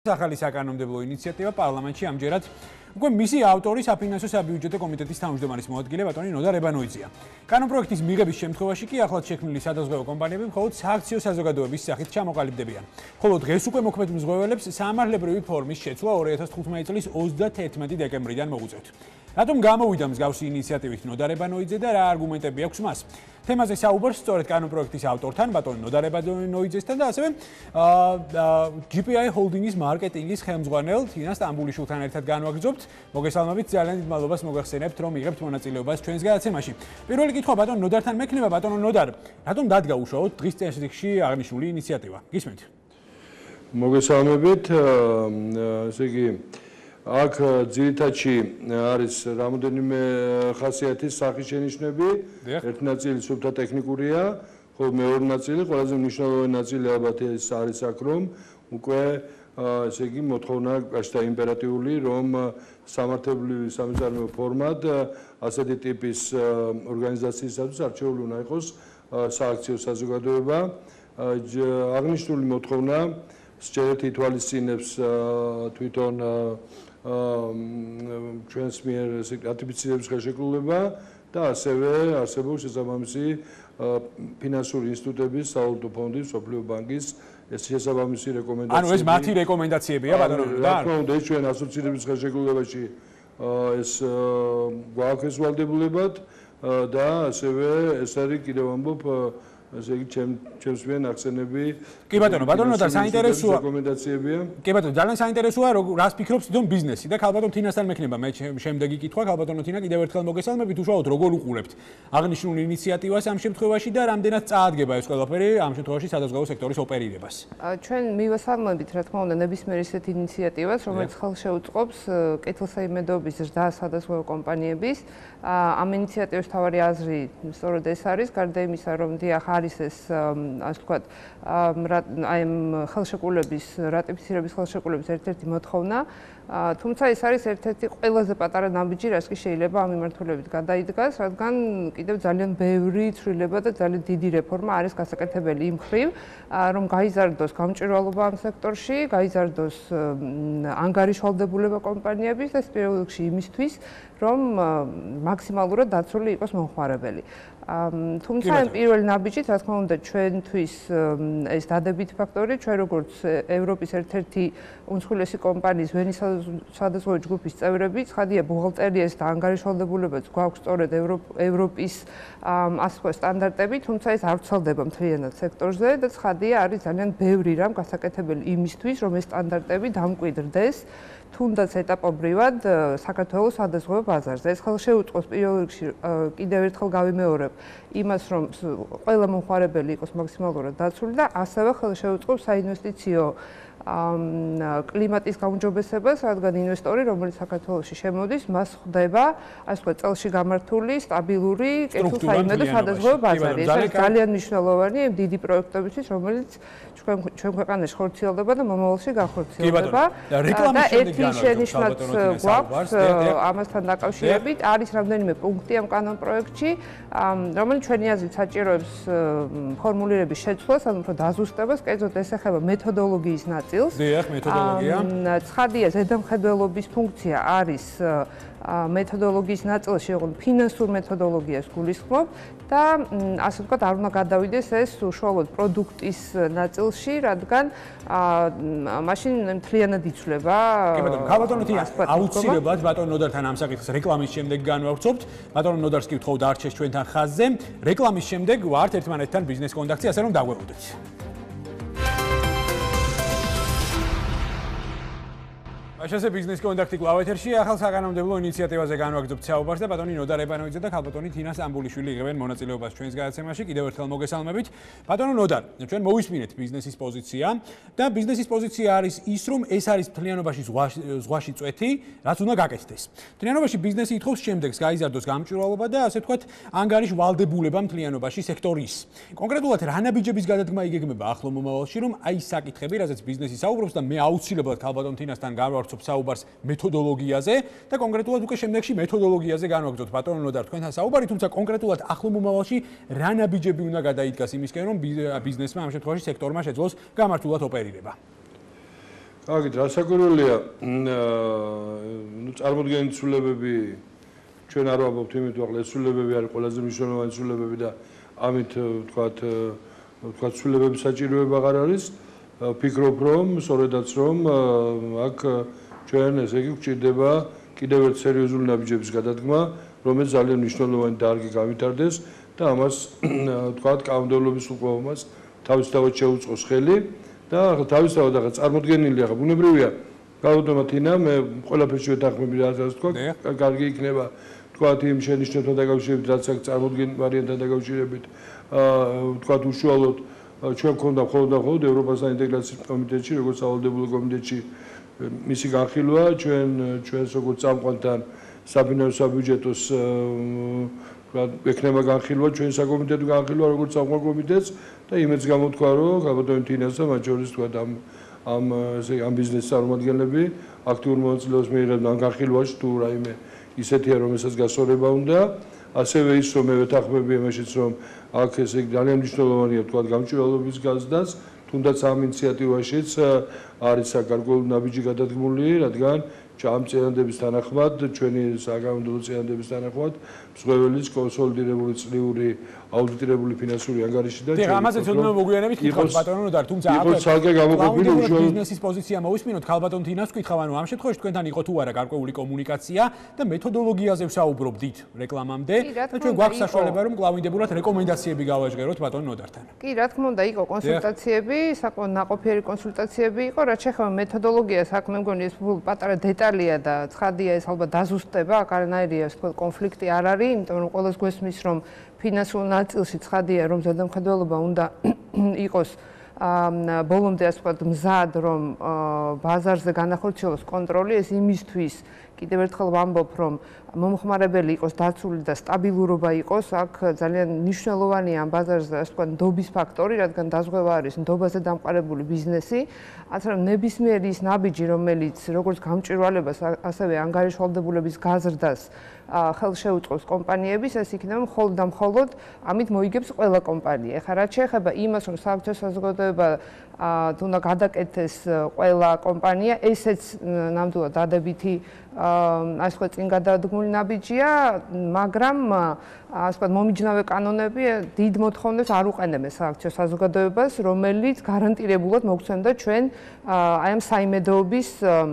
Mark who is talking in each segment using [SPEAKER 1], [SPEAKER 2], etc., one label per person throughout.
[SPEAKER 1] ახალი საკანონმდებლო ინიციატივა პარლამენტში ამჯერად უკვე მისი ავტორი საფინანსო საბიუჯეტო კომიტეტის თავმჯდომარის მოადგილე ბატონი ნოდა რებანოიძეა. კანონპროექტის მიღების შემთხვევაში კი ახლად შექმნილი სადაზღვევო კომპანიები მხოლოდ სააქციო საზოგადოების სახით ჩამოყალიბდებიან. ხოლო დღეს უკვე მოქმედ მზღვეველებს სამართლებრივი ფორმის შეცვლა 2015 წლის 31 დეკემბრიდან მოუწევთ. რატომ გამოვიდა მსგავსი ინიციატივით ნოდა რებანოიძე და რა არგუმენტები აქვს მას? თემაზე საუბარს სწორედ კანონპროექტის ავტორთან, ბატონ ნოდა რებანოიძესთან და ასევე GPI Holding-ის მარკეტინგის ხელმძღვანელ თინა სტამბულიშვილთან ერთად განვაგრძობთ. მოგესალმებით, ძალიან დიდ მადლობას მოგახსენებთ, რომ იღებთ მონაწილეობას ჩვენს გადაცემაში. პირველი კითხვა ბატონ ნოდართან მექნება, ბატონო ნოდარ, რატომ დადგა უშუალოდ დღის წესრიგში აღნიშნული ინიციატივა? გისმენთ.
[SPEAKER 2] მოგესალმებით, ესე იგი აქ ძირითადში არის რამოდენიმე ხასიათის სახის შენიშვნები. ერთი ნაწილი სუფთა ტექნიკურია, ხოლო მეორე ნაწილი, ყველაზე მნიშვნელოვანი ნაწილი ალბათ ეს არის აქ, რომ უკვე ესე იგი მოთხოვნა გაშთა იმპერატიული, რომ სამართლებრივი სამეწარმეო ფორმად ასეთი ტიპის ორგანიზაციისათვის არჩეული უნდა იყოს სააქციო საზოგადოება. აღნიშნული მოთხოვნა სჯერით ითვალისწინებს თვითონ ჩვენს მიერ რატიფიცირების ხელშეკრულება და ასევე არსებობს შესაბამისი ფინანსური ინსტიტუტების, სავალუტო ფონდის, მსოფლიო ბანკის შესაბამისი რეკომენდაციები.
[SPEAKER 1] ანუ ეს მათი რეკომენდაციებია, ბატონო ნოდა?
[SPEAKER 2] რა თქმა უნდა, ეს ჩვენ ასოცირების ხელშეკრულებაში ეს გვაქვს ეს ვალდებულებად და ასევე ეს არის კიდევ ამბობ ასე იგი ჩემს მიერ ახსენები.
[SPEAKER 1] კი ბატონო, ნოდა საინტერესოა
[SPEAKER 2] რეკომენდაციებია.
[SPEAKER 1] კი ბატონო, ძალიან საინტერესოა, რას ფიქრობს თვითონ ბიზნესი და ქალბატონ თინასთან მექნება მე შემდეგი კითხვა, ქალბატონო თინა კიდევ ერთხელ მოგესალმებით, უშუალოდ როგორ უყურებთ აღნიშნულ ინიციატივას ამ შემთხვევაში და რამდენად წაადგება ეს ყველაფერი ამ შემთხვევაში სადაზღვევო სექტორის ოპერირებას?
[SPEAKER 3] ჩვენ მივესალმებით, რა თქმა უნდა, ნებისმიერ ისეთ ინიციატივას, რომელიც ხელშეუწყობს კეთილსაიმედოობის ზრდას სადაზღვევო კომპანიების. ამ ინიციატივის მთავარი აზრი სწორედ ეს არის, გარდა იმისა, რომ დიახ არის ეს ასე ვთქვათ აი ხელშეკრულების რატიფიცირების ხელშეკრულების ერთ-ერთი მოთხოვნა, თუმცა ეს არის ერთ-ერთი ყველაზე პატარა ნაბიჯი, რაც კი შეიძლება ამ მიმართულებით გადაიდგას, რადგან კიდევ ძალიან ბევრი ცვლილება და ძალიან დიდი რეფორმა არის გასაკეთებელი იმ მხრივ, რომ გაიზარდოს გამჭვირვალობა ამ სექტორში, გაიზარდოს ანგარიშვალდებულება კომპანიების და პირველ რიგში იმისთვის, რომ მაქსიმალურად დაცული იყოს მომხმარებელი. თუმცა პირველი ნაბიჯით, რა თქმა უნდა, ჩვენთვის ეს დადებითი ფაქტორი, ჩვენ როგორც ევროპის ერთ-ერთი უმსხვილესი კომპანიის ვენის სადაზღვევო ჯგუფის წევრები, ცხადია ბუღალტერიას და ანგარიშვალდებულებაც გვაქვს სწორედ ევროპის ასე ვთქვათ სტანდარტები, თუმცა ეს არ ვრცელდება მთლიანად სექტორზე და ცხადია არის ძალიან ბევრი რამ გასაკეთებელი იმისთვის, რომ ეს სტანდარტები დამკვიდრდეს თუნდაც ეტაპობრივად საქართველოს სადაზღვევო ბაზარზე. ეს ხელშეუწყობს პირველ რიგში კიდევ ერთხელ გავიმეორებ იმას, რომ ყველა მომხმარებელი იყოს მაქსიმალურად დაცული და ასევე ხელშეუწყობს საინვესტიციო კლიმატის გაუმჯობესებას, რადგან ინვესტორი, რომელიც საქართველოში შემოდის, მას ხვდება, ასე ვთქვათ, წელში გამართული სტაბილური კეთილსაიმედო სადაზღვევო ბაზარი. ეს არის ძალიან მნიშვნელოვანი დიდი პროექტებისთვის, რომელიც ჩვენ ქვეყანაში ხორციელდება და მომავალში გახორციელდება.
[SPEAKER 1] და
[SPEAKER 3] ერთი შენიშვნაც გვაქვს ამასთან დაკავშირებით, არის რამდენიმე პუნქტი ამ კანონპროექტში, რომელიც ჩვენი აზრით საჭიროებს ფორმულირების შეცვლას, ანუ უფრო დაზუსტებას, კერძოდ ეს ეხება მეთოდოლოგიის ნაწილს.
[SPEAKER 1] დიახ, მეთოდოლოგია.
[SPEAKER 3] ცხადია, ზედამხედველობის ფუნქცია არის მეთოდოლოგიის ნაწილში, ოღონდ ფინანსურ მეთოდოლოგიას გულისხმობ და ასე ვთქვათ, არ უნდა გადავიდეს ეს უშუალოდ პროდუქტის ნაწილში, რადგან მაშინ მთლიანად იცვლება.
[SPEAKER 1] კი ბატონო, ქალბატონო თინა, აუცილებლად ბატონ ნოდართან ამ საკითხს რეკლამის შემდეგ განვავრცობთ. ბატონ ნოდარს კი ვთხოვ დარჩეს ჩვენთან ხაზზე. რეკლამის შემდეგ ვართ ერთმანეთთან ბიზნეს კონტაქტში, ასე რომ დაგვეყოდეთ. ასე ბიზნეს კონტაქტი კვლავ ეთერში ახალ საკანონმდებლო ინიციატივაზე განვაგრძობთ საუბარს და ბატონი ნოდა რებანოიძე და ქალბატონი თინა სტამბულიშვილი იღებენ მონაწილეობას ჩვენს გადაცემაში. კიდევ ერთხელ მოგესალმებით. ბატონო ნოდა, ჩვენ მოვისმინეთ ბიზნესის პოზიცია და ბიზნესის პოზიცია არის ის, რომ ეს არის მთლიანობაში ზღვაში წვეთი, რაც უნდა გაკეთდეს. მთლიანობაში ბიზნესი ითხოვს შემდეგს გაიზარდოს გამჭვირვალობა და ასე ვთქვათ, ანგარიშვალდებულება მთლიანობაში სექტორის. კონკრეტულად რა ნაბიჯების გადადგმა იგეგმება ახლო მომავალში, რომ აი ეს საკითხები, რაზეც ბიზნესი საუბრობს და მე აუცილებლად ქალბატონ თინასთან განვავრცობ საუბარს მეთოდოლოგიაზე და კონკრეტულად უკვე შემდეგში მეთოდოლოგიაზე განვაგრძობთ ბატონო ნოდა თქვენთან საუბარი, თუმცა კონკრეტულად ახლო მომავალში რა ნაბიჯები უნდა გადაიდგას იმისკენ, რომ ბიზნესმა ამ შემთხვევაში სექტორმა შეძლოს გამართულად ოპერირება.
[SPEAKER 2] კარგი, რასაკვირველია, წარმოდგენილი ცვლილებები ჩვენ არ ვამბობთ იმით, რომ ეს ცვლილებები არის ყველაზე მნიშვნელოვანი ცვლილებები და ამით ვთქვათ ცვლილებების საჭიროება აღარ არის. ვფიქრობ, რომ სწორედაც რომ აქ ჩვენ ესე იგი გვჭირდება კიდევ ერთ სერიოზული ნაბიჯების გადადგმა, რომელიც ძალიან მნიშვნელოვანი დარგი გავითარდეს და ამას ვთქვათ კანონმდებლობის უყოვებას თავისთავად შეუწყოს ხელი და თავისთავად ახლა წარმოდგენილი ახლა ბუნებრივია გავუდმოთ თინა მე ყველაფერში ვეთანხმები რასაც თქვა კარგი იქნება ვთქვათ იმ შენიშვნებთან დაკავშირებით რაც აქ წარმოდგენილ ვარიანტთან დაკავშირებით ვთქვათ უშუალოდ ჩვენ გვქონდა მხოლოდ ევროპას საინტეგრაციო კომიტეტში როგორც სავალდებულო კომიტეტში მისი განხილვა ჩვენს როგორც წამყვანთან საფინანსო საბიუჯეტოს ექნება განხილვა ჩვენ საკომიტეტო განხილვა როგორც წამყვან კომიტეტს და იმედს გამოთქვა რომ გაბატონი თინას და მათ შორის თქვა ამ ბიზნეს წარმომადგენლები აქტიურ მონაწილეობას მიიღებდნენ ამ განხილვაში თუ რაიმე ისეთია რომ ესაც გასწორება უნდა ასევე ის რომ მე ვეთანხმები იმაშიც რომ აქ ესე ძალიან მნიშვნელოვანია თქვა გამჭვირვალობის გაზრდაც თუნდაც ამ ინიციატივაშიც არის გარკვეული ნაბიჯი გადადგმული რადგან ამ წინადების თანახმად ჩვენი საკანონმდებლო წინადების თანახმად მსხვერპლის კონსოლიდირებული წლიური აუდიტირებული ფინანსური ანგარიში და
[SPEAKER 1] ჩვენ ამაზე ცოტა მოგვიანებით კითხავთ ბატონო ნოდარ თუმცა
[SPEAKER 2] იყო ცალკე გამოყოფილი უშუალოდ
[SPEAKER 1] ბიზნესის პოზიცია მოვისმინოთ ქალბატონ თინას ვკითხავ ანუ ამ შემთხვევაში თქვენთან იყო თუ არა გარკვეული კომუნიკაცია და მეთოდოლოგიაზე ვსაუბრობდით რეკლამამდე და ჩვენ გვაქვს საშუალება რომ კლავინდებურად რეკომენდაციები გავაჟღეროთ ბატონ ნოდართან
[SPEAKER 3] კი რა თქმა უნდა იყო კონსულტაციები საკმაოდ ნაყოფიერი კონსულტაციები იყო რაც შეეხება მეთოდოლოგიას აქ მე მგონი ეს პატარა დეტალია და ცხადია ეს ალბათ დაზუსტება აქ არანაირი ასე ვთქვათ კონფლიქტი არ არის იმიტომ რომ ყველას გვესმის რომ ფინანსურ ნაწილში ცხადია რომ ზედამხედველობა უნდა იყოს ბოლომდე ასე ვთქვათ მზად რომ ბაზარზე განახორციელოს კონტროლი ეს იმისთვის კიდევ ერთხელ ვამბობ რომ მომხმარებელი იყოს დაცული და სტაბილურობა იყოს აქ ძალიან მნიშვნელოვანია ამ ბაზარზე ასე ვთქვათ ნდობის ფაქტორი რადგან დაზღვევა არის ნდობაზე დამყარებული ბიზნესი ასე რომ ნებისმიერი ის ნაბიჯი რომელიც როგორც გამჭვირვალებას ასევე ანგარიშვალდებულების გაზრდას ხელს შეუწყობს კომპანიების ეს იქნება მხოლოდ და მხოლოდ ამით მოიგებს ყველა კომპანია ეხლა რაც შეეხება იმას რომ საერთო საზოგადოება თუ უნდა გადაკეთდეს ყველა კომპანია ესეც ნამდვილად დადებითი ასე ვთქვათ წინ გადადგმული ნაბიჯია მაგრამ ასე ვთქვათ მომიჯნავე კანონები დიდ მოთხოვნებს არ უყენებენ საერთო საზოგადოებას რომელიც გარანტირებულად მოგცემდა ჩვენ აი ამ საიმედოობის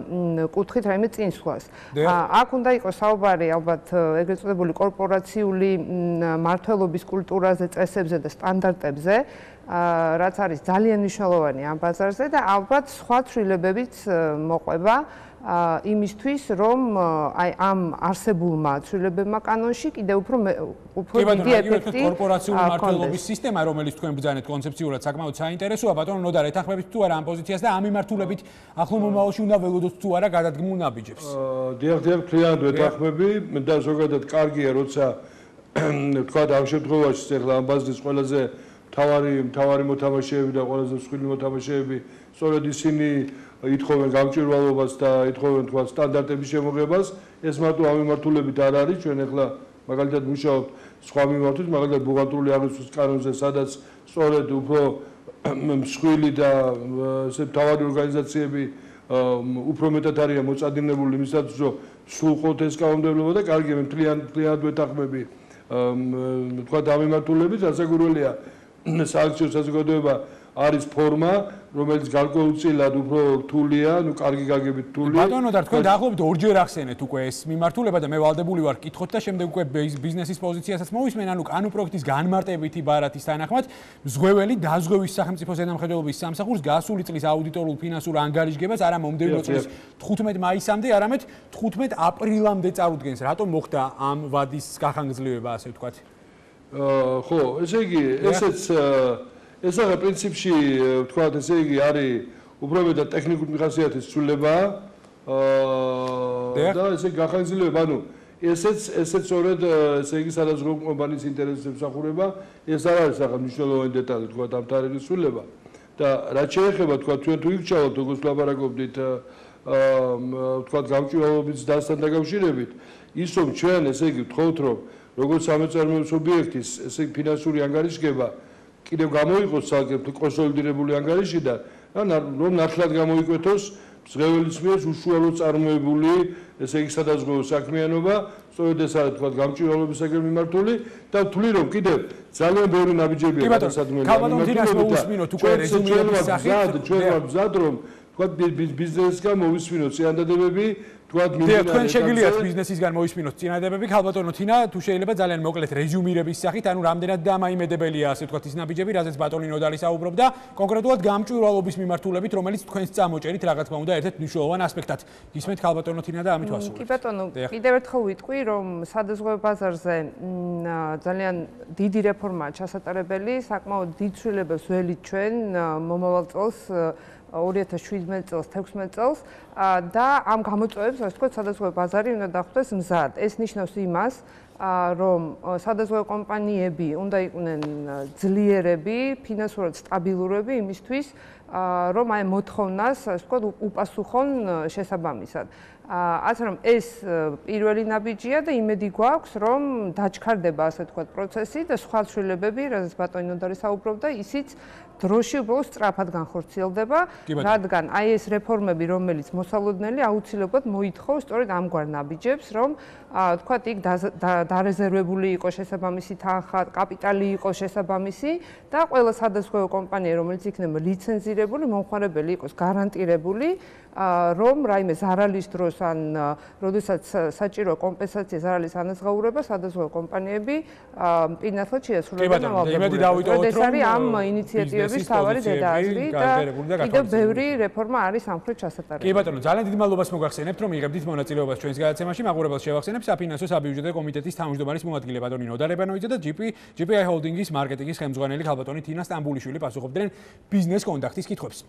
[SPEAKER 3] კუთხით რაიმე წინსვლას აქ უნდა იყოს საუბარი ალბათ ეგრეთ წოდებული კორპორაციული მართლობის კულტურაზე წესებზე და სტანდარტებზე რაც არის ძალიან მნიშვნელოვანი ამ ბაზარზე და ალბათ სხვა ცვლილებებიც მოყვება იმისთვის რომ აი ამ არსებულმა ცვლილებებმა კანონში კიდევ უფრო დიდი ეფექტი
[SPEAKER 1] კორპორაციული მართლობის სისტემა რომელიც თქვენ ბრძანეთ კონცეფციურად საკმაოდ საინტერესოა ბატონო ნოდარ ეთანხმებით თუ არა ამ პოზიციას და ამ მიმართულებით ახლო მომავალში უნდა ველოდოთ თუ არა გადადგმულ ნაბიჯებს
[SPEAKER 2] დიახ მთლიანად ვეთანხმები და ზოგადად კარგია როცა თქვა ამ შემთხვევაში ახლა ამ ბაზრის ყველაზე მთავარი მოთამაშეები და ყველაზე მსხვილი მოთამაშეები სწორედ ისინი ითხოვენ გამჭვირვალობას და ითხოვენ თქვა სტანდარტების შემოღებას ეს მარტო ამ მიმართულებით არ არის ჩვენ ახლა მაგალითად მუშაობთ სხვა მიმართულებით მაგალითად ბუღალტრიული აღრიცხვის კანონზე სადაც სწორედ უფრო მსხვილი და ესე მთავარი ორგანიზაციები უფრო მეტად არიან მოწადინებული იმისათვის რომ სრულყოთ ეს კანონმდებლობა და კარგია მე მთლიანად ვეთანხმები თქვა ამ მიმართულებით რასაკვირველია სააქციო საზოგადოება არის ფორმა, რომელიც გარკვეულწილად უფრო რთულია, კარგი გაგებით რთული.
[SPEAKER 1] ბატონო და თქვენ დაახლოებით ორჯერ ახსენეთ უკვე ეს მიმართულება და მე ვალდებული ვარ კითხოთ და შემდეგ უკვე ბიზნესის პოზიციასაც მოვისმენ, ანუ კანო პროექტის განმარტებითი ბარათის თანახმად მზღვეველი დაზღვევის სახელმწიფო ზედამხედველობის სამსახურს გასული წლის აუდიტორულ ფინანსურ ანგარიშგებას არა მომდევნო წლის 15 მაისამდე, არამედ 15 აპრილამდე წარუდგენს. რატომ მოხდა ამ ვადის გახანგრძლივება, ასე ვთქვათ?
[SPEAKER 2] ხო, ესე იგი, ეს არა პრინციპში ვთქვათ, ესე იგი არის უფრო მეტად ტექნიკური ხასიათის ცვლილება და ესე გახანგრძლივება, ანუ ესეც სწორედ ესე იგი სადაზღვევო კომპანიის ინტერესებს ემსახურება, ეს არ არის ახლა მნიშვნელოვანი დეტალი ვთქვათ ამ თარიღის ცვლილება და რაც შეეხება თქვათ ჩვენ თუ იქჩავთ როგორც ლაპარაკობდით ვთქვათ გამჭვირვალობის დასთან დაკავშირებით ის რომ ჩვენ ესე იგი ვთხოვთ რომ როგორც სამეწარმეო სუბიექტის ესე ფინანსური ანგარიშგება კიდევ გამოიყოს საკუთარი კონსოლიდირებული ანგარიშიდან რომ ნათლად გამოიკვეთოს მზღეველის მიერ უშუალოდ წარმოებული ესე იგი სადაზღვევო საქმიანობა, სწორედ ეს არის თქვა გამჭვირვალობისაგან მიმართული და ვთვლი რომ კიდევ ძალიან ბევრი ნაბიჯებია გადასადგმელი.
[SPEAKER 1] ქალბატონ თინას მოусმინოთ უკვე რეზუმირების სახით.
[SPEAKER 2] ჩვენ ვარ მზად რომ თქვა ბიზნესისგან მოვისმინოთ წინადადებები, თქვა
[SPEAKER 1] თქვენ შეგიძლიათ ბიზნესისგან მოისმინოთ წინადადებები, ქალბატონო თინა, თუ შეიძლება ძალიან მოკლედ რეზუმირების სახით, ანუ რამდენად დამაიმედებელია ასე თქვა ის ნაბიჯები, რაზეც ბატონი ნოდარი საუბრობდა, კონკრეტულად გამჭვირვალობის მიმართულებით, რომელიც თქვენს წამოჭერით რა თქმა უნდა ერთ-ერთ მნიშვნელოვან ასპექტად. გისმენთ ქალბატონო თინა და ამით ვასრულებთ.
[SPEAKER 3] კი ბატონო, კიდევ ერთხელ ვიტყვი, რომ სადაზღვევო ბაზარზე ძალიან დიდი რეფორმაა ჩასატარებელი, საკმაოდ დიდ ცვლილებებს ველით ჩვენ მომავალ წელს 2017 წელს, 16 წელს და ამ გამოწვევებს, ასე ვთქვათ, სადაზღვევო ბაზარი უნდა დახვდეს მზად. ეს ნიშნავს იმას, რომ სადაზღვევო კომპანიები უნდა იყვნენ ძლიერები, ფინანსურად სტაბილურები იმისთვის, რომ აი მოთხოვნას, ასე ვთქვათ, უპასუხონ შესაბამისად. ასე რომ ეს პირველი ნაბიჯია და იმედი გვაქვს, რომ დაჩქარდება, ასე ვთქვათ, პროცესი და სხვა ცვლილებები, რაზეც ბატონი ნოდარი საუბრობდა, ისიც დროში უბრალოდ სწრაფად განხორციელდება, რადგან აი ეს რეფორმები, რომელიც მოსალოდნელი აუცილებლად მოითხოვს სწორედ ამგვარ ნაბიჯებს, რომ ვთქვათ, იქ დარეზერვებული იყოს შესაბამისი თანხა, კაპიტალი იყოს შესაბამისი და ყველა სადაზღვევო კომპანია, რომელიც იქნება ლიცენზირებული, მომხმარებელი იყოს გარანტირებული, რომ რაიმე ზარალის დროს ან როდესაც საჭირო კომპენსაცია ზარალის ანაზღაურება, სადაზღვევო კომპანიები პირნათლად შეასრულებენ ამავდროულად. ეს არის ამ ინიციატივების თავარი დედააზრი და კიდევ ბევრი რეფორმა არის სამხრეთ ჩასატარებელი.
[SPEAKER 1] კი ბატონო, ძალიან დიდი მადლობას მოგახსენებთ, რომ იღებდით მონაწილეობას ჩვენს გადაცემაში. მაგურებელს შევახსენებ საფინანსო საბიუჯეტო კომიტეტის თავმჯდომარის მოადგილე ბატონი ნოდარ ლებანოიძე და GPI ჰოლდინგის მარკეტინგის ხელმძღვანელი ქალბატონი თინა სტამბულიშვილი პასუხობდნენ ბიზნეს კონტაქტის კითხვებს.